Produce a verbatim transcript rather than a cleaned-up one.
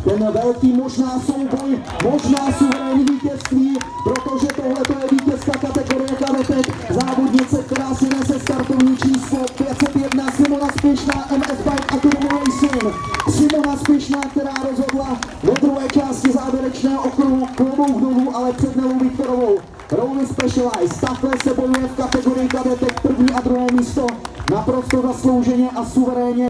ten velký možná souboj, možná suverénní vítězství, protože tohle je vítězka kategorie kadetek, závodnice, která si nese startovní číslo pět set jedna, Simona Spěšná, M S Bike Academy Racing. Simona Spěšná, která rozhodla ve druhé části závěrečného okruhu klobouk dolů, ale před Nelou Viktorovou. Rowley Specialized, takhle se bojuje v kategorii kadetek, první a druhé místo naprosto zaslouženě a suverénně.